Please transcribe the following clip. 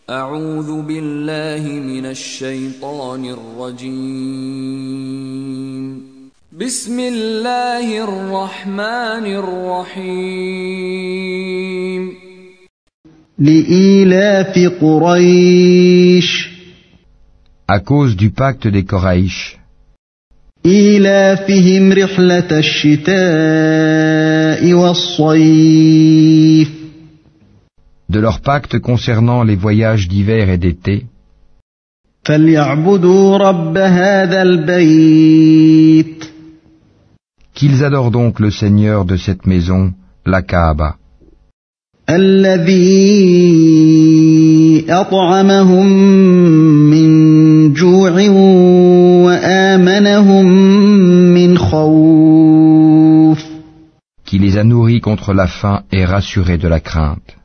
أعوذ بالله من الشيطان الرجيم. بسم الله الرحمن الرحيم. لإيلاف قريش À cause du pacte des Koraïch, إيلافهم رحلة الشتاء والصيف de leur pacte concernant les voyages d'hiver et d'été, فليعبدوا رب هذا البيت qu'ils adorent donc le Seigneur de cette maison, la Kaaba, الذي أطعمهم من جوع وآمنهم من خوف qui les a nourris contre la faim et rassurés de la crainte.